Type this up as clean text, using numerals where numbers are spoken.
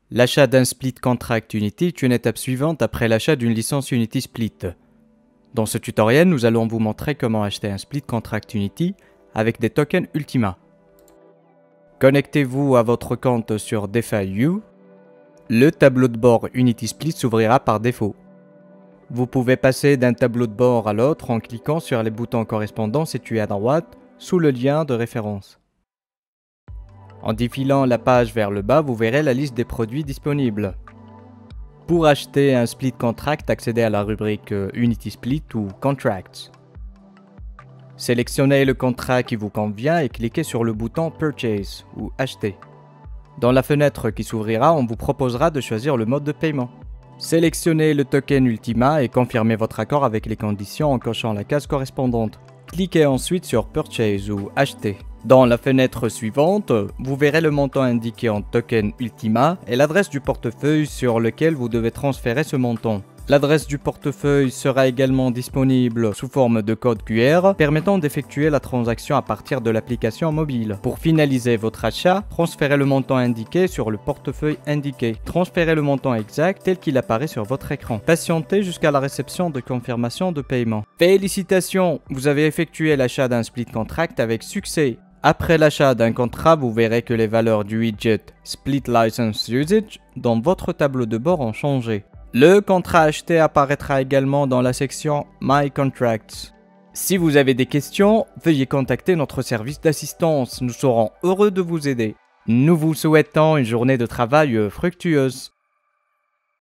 L'achat d'un Split Contract Unity est une étape suivante après l'achat d'une licence Unity Split. Dans ce tutoriel, nous allons vous montrer comment acheter un Split Contract Unity avec des tokens Ultima. Connectez-vous à votre compte sur DeFi-U. Le tableau de bord Unity Split s'ouvrira par défaut. Vous pouvez passer d'un tableau de bord à l'autre en cliquant sur les boutons correspondants situés à droite sous le lien de référence. En défilant la page vers le bas, vous verrez la liste des produits disponibles. Pour acheter un Split Contract, accédez à la rubrique Unity Split ou Contracts. Sélectionnez le contrat qui vous convient et cliquez sur le bouton Purchase ou Acheter. Dans la fenêtre qui s'ouvrira, on vous proposera de choisir le mode de paiement. Sélectionnez le token Ultima et confirmez votre accord avec les conditions en cochant la case correspondante. Cliquez ensuite sur Purchase ou Acheter. Dans la fenêtre suivante, vous verrez le montant indiqué en token Ultima et l'adresse du portefeuille sur lequel vous devez transférer ce montant. L'adresse du portefeuille sera également disponible sous forme de code QR permettant d'effectuer la transaction à partir de l'application mobile. Pour finaliser votre achat, transférez le montant indiqué sur le portefeuille indiqué. Transférez le montant exact tel qu'il apparaît sur votre écran. Patientez jusqu'à la réception de confirmation de paiement. Félicitations, vous avez effectué l'achat d'un Split Contract avec succès. Après l'achat d'un contrat, vous verrez que les valeurs du widget Split License Usage dans votre tableau de bord ont changé. Le contrat acheté apparaîtra également dans la section My Contracts. Si vous avez des questions, veuillez contacter notre service d'assistance, nous serons heureux de vous aider. Nous vous souhaitons une journée de travail fructueuse.